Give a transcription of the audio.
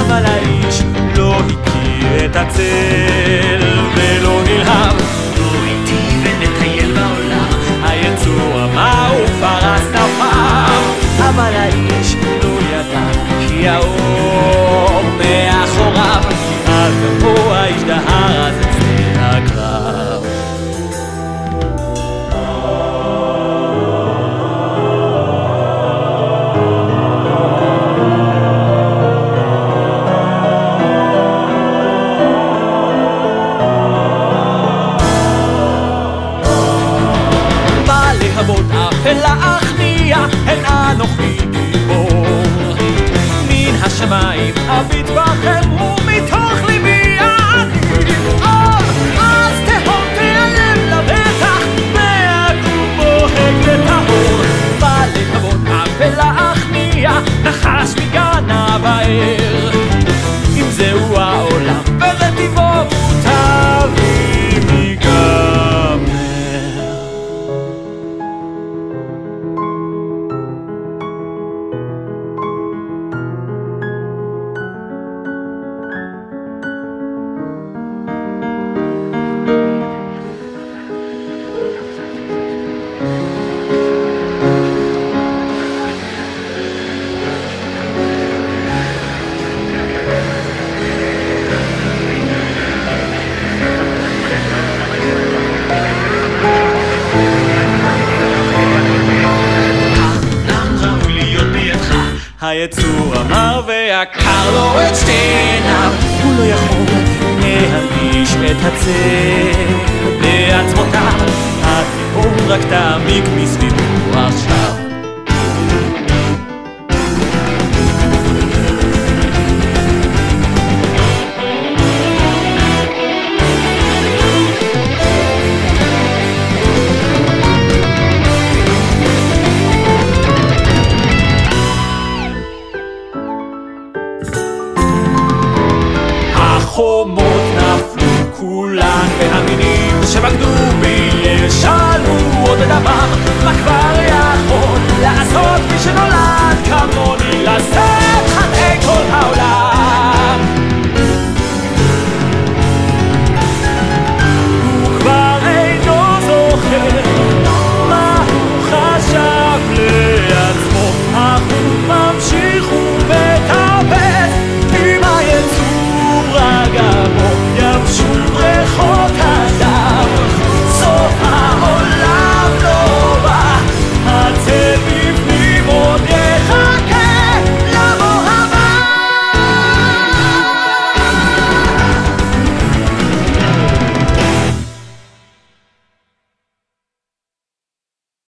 אבל האיש לא הכיר את הצל ולא נלהב. בוא איתי ונטייל בעולם, היצור אמר ופרס נפם, אבל האיש לא ידע כי האור מאחוריו. אז גם הוא האיש דהר אז אצל הקרב. להבות אפל להכניע, הן אנוכי גיבור. מן השמיים אביט בכם ומתוך ליבי אני אז תהום תיעלם לבטח, והגוף בוהק וטהור. בא להבות אפל להכניע, נחש מגנב הער. אם זהו העולם וזה טבעו מוטבי מגמר. היצור אמר ועקר לו את שתי עיניו, הוא לא יכול להרגיש את הצל בעצמותיו. התהום רק תעמיק מסביבו,